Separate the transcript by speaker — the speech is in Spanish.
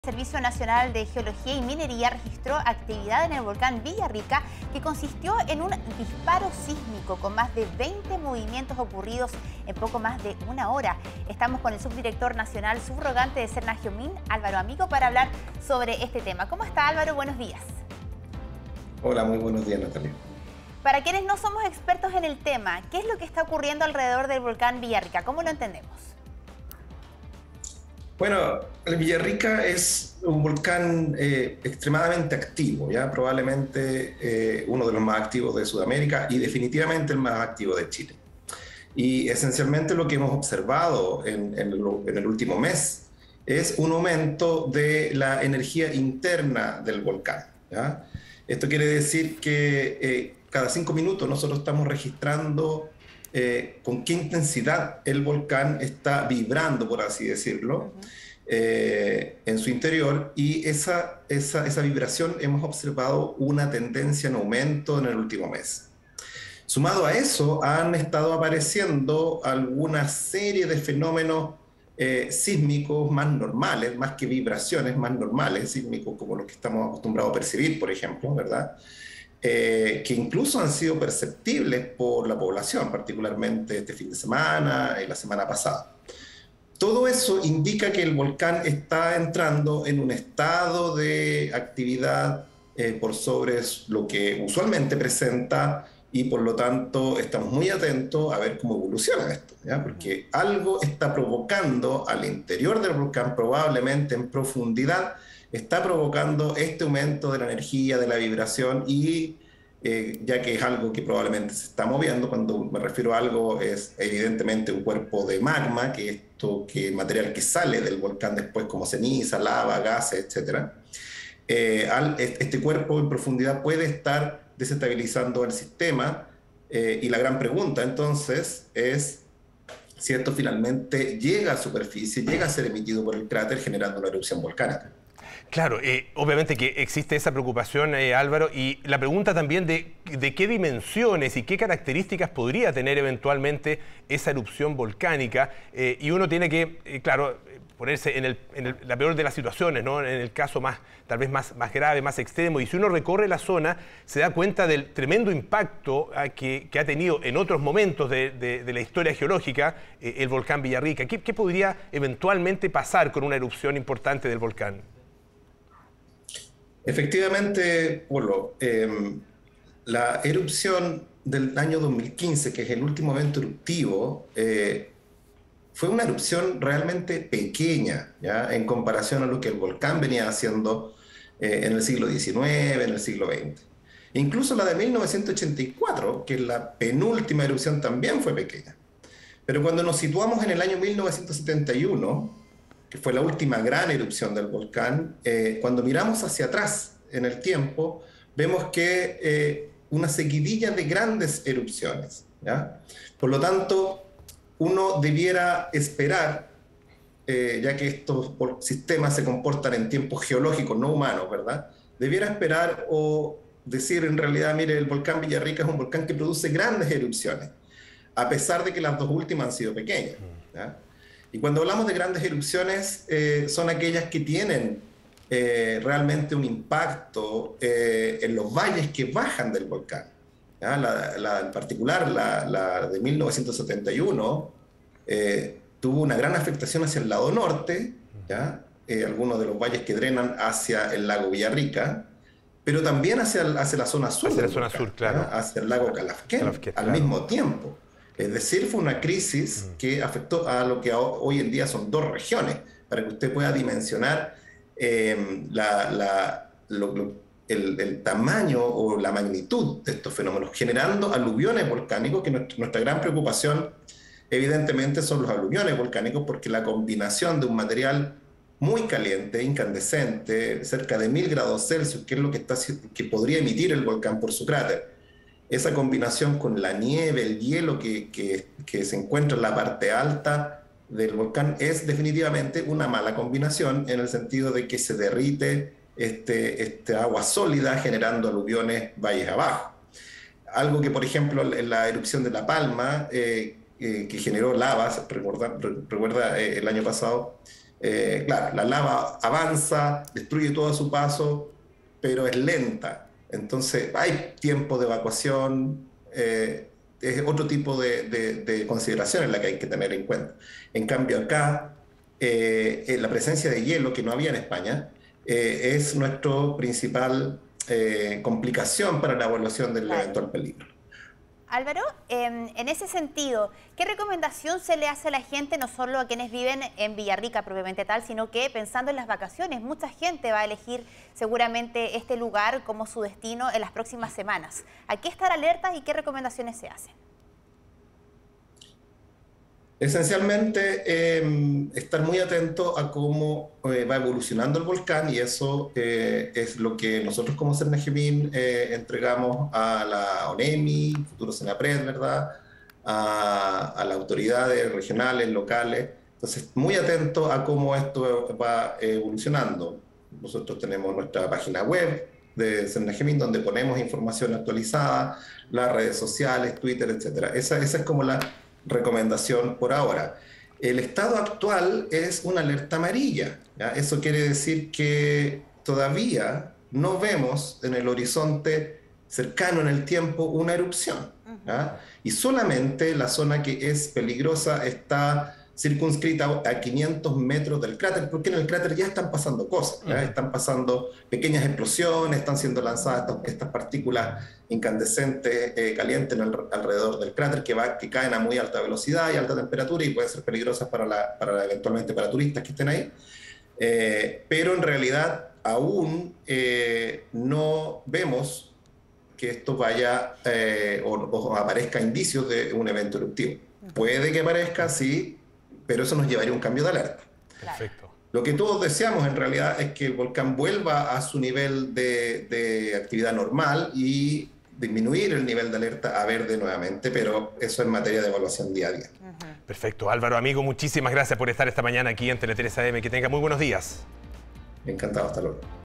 Speaker 1: El Servicio Nacional de Geología y Minería registró actividad en el volcán Villarrica que consistió en un disparo sísmico con más de 20 movimientos ocurridos en poco más de una hora. Estamos con el subdirector nacional subrogante de Serna-Geomin, Álvaro Amigo, para hablar sobre este tema. ¿Cómo está, Álvaro? Buenos días.
Speaker 2: Hola, muy buenos días, Natalia.
Speaker 1: Para quienes no somos expertos en el tema, ¿qué es lo que está ocurriendo alrededor del volcán Villarrica? ¿Cómo lo entendemos?
Speaker 2: Bueno, el Villarrica es un volcán extremadamente activo, ¿ya? Probablemente uno de los más activos de Sudamérica y definitivamente el más activo de Chile. Y esencialmente lo que hemos observado en el último mes es un aumento de la energía interna del volcán, ¿ya? Esto quiere decir que cada 5 minutos nosotros estamos registrando con qué intensidad el volcán está vibrando, por así decirlo, en su interior, y esa vibración hemos observado una tendencia en aumento en el último mes. Sumado a eso, han estado apareciendo alguna serie de fenómenos sísmicos más normales, más que vibraciones, más normales, sísmicos como los que estamos acostumbrados a percibir, por ejemplo, ¿verdad? Que incluso han sido perceptibles por la población, particularmente este fin de semana y la semana pasada. Todo eso indica que el volcán está entrando en un estado de actividad por sobre lo que usualmente presenta, y por lo tanto estamos muy atentos a ver cómo evoluciona esto, ¿ya? Porque algo está provocando al interior del volcán, probablemente en profundidad, está provocando este aumento de la energía, de la vibración, y ya que es algo que probablemente se está moviendo. Cuando me refiero a algo, es evidentemente un cuerpo de magma, que es material que sale del volcán después como ceniza, lava, gases, etc. Este cuerpo en profundidad puede estar desestabilizando el sistema, y la gran pregunta entonces es si esto finalmente llega a superficie, llega a ser emitido por el cráter generando una erupción volcánica.
Speaker 3: Claro, obviamente que existe esa preocupación, Álvaro, y la pregunta también de qué dimensiones y qué características podría tener eventualmente esa erupción volcánica, y uno tiene que, claro, ponerse en la peor de las situaciones, ¿no? En el caso tal vez más grave, más extremo, y si uno recorre la zona se da cuenta del tremendo impacto que ha tenido en otros momentos de la historia geológica el volcán Villarrica. ¿Qué podría eventualmente pasar con una erupción importante del volcán?
Speaker 2: Efectivamente, Polo, la erupción del año 2015, que es el último evento eruptivo, fue una erupción realmente pequeña, ¿ya? En comparación a lo que el volcán venía haciendo en el siglo XIX, en el siglo XX. Incluso la de 1984, que es la penúltima erupción, también fue pequeña. Pero cuando nos situamos en el año 1971, que fue la última gran erupción del volcán, cuando miramos hacia atrás en el tiempo, vemos que una seguidilla de grandes erupciones, ¿ya? Por lo tanto, uno debiera esperar, ya que estos sistemas se comportan en tiempos geológicos, no humanos, ¿verdad? Debiera esperar o decir en realidad, mire, el volcán Villarrica es un volcán que produce grandes erupciones, a pesar de que las dos últimas han sido pequeñas, ¿ya? Y cuando hablamos de grandes erupciones, son aquellas que tienen realmente un impacto en los valles que bajan del volcán, ¿ya? En particular, la de 1971 tuvo una gran afectación hacia el lado norte, ¿ya? Algunos de los valles que drenan hacia el lago Villarrica, pero también hacia la zona sur.
Speaker 3: Hacia la zona sur, claro.
Speaker 2: Hacia el lago Calafquén, al
Speaker 3: claro.
Speaker 2: mismo tiempo. Es decir, fue una crisis que afectó a lo que hoy en día son dos regiones, para que usted pueda dimensionar el tamaño o la magnitud de estos fenómenos, generando aluviones volcánicos, que nuestra gran preocupación evidentemente son los aluviones volcánicos, porque la combinación de un material muy caliente, incandescente, cerca de 1000 grados Celsius, que es lo que podría emitir el volcán por su cráter, esa combinación con la nieve, el hielo que se encuentra en la parte alta del volcán, es definitivamente una mala combinación, en el sentido de que se derrite este agua sólida, generando aluviones valles abajo. Algo que, por ejemplo, en la erupción de La Palma, que generó lavas, recuerda el año pasado, Claro, la lava avanza, destruye todo a su paso, pero es lenta. Entonces hay tiempo de evacuación, es otro tipo de consideraciones la que hay que tener en cuenta. En cambio acá, la presencia de hielo, que no había en España, es nuestra principal complicación para la evaluación del eventual peligro.
Speaker 1: Álvaro, en ese sentido, ¿qué recomendación se le hace a la gente, no solo a quienes viven en Villarrica propiamente tal, sino que pensando en las vacaciones? Mucha gente va a elegir seguramente este lugar como su destino en las próximas semanas. ¿A qué estar alertas y qué recomendaciones se hacen?
Speaker 2: Esencialmente, estar muy atento a cómo va evolucionando el volcán, y eso es lo que nosotros como Cernajemin entregamos a la ONEMI, futuro Senapred, ¿verdad? A las autoridades regionales, locales. Entonces, muy atento a cómo esto va evolucionando. Nosotros tenemos nuestra página web de Cernajemin donde ponemos información actualizada, las redes sociales, Twitter, etc. Esa es como la recomendación por ahora. El estado actual es una alerta amarilla, ¿ya? Eso quiere decir que todavía no vemos en el horizonte cercano en el tiempo una erupción, ¿ya? Y solamente la zona que es peligrosa está circunscrita a 500 metros del cráter, porque en el cráter ya están pasando cosas, ¿ya? Están pasando pequeñas explosiones, están siendo lanzadas estas partículas incandescentes calientes alrededor del cráter que caen a muy alta velocidad y alta temperatura y pueden ser peligrosas eventualmente para turistas que estén ahí. Pero en realidad aún no vemos que esto vaya o aparezca indicios de un evento eruptivo. Puede que aparezca, sí, pero eso nos llevaría a un cambio de alerta.
Speaker 3: Perfecto.
Speaker 2: Lo que todos deseamos en realidad es que el volcán vuelva a su nivel de actividad normal y disminuir el nivel de alerta a verde nuevamente, pero eso es materia de evaluación día a día.
Speaker 3: Perfecto. Álvaro, amigo, muchísimas gracias por estar esta mañana aquí en Tele 3 AM. Que tenga muy buenos días.
Speaker 2: Encantado, hasta luego.